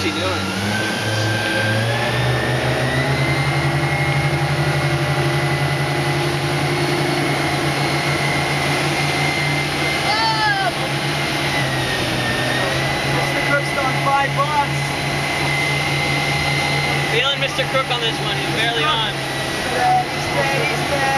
he doing? Feeling Mr. Crook on this one. He's barely on. He's dead.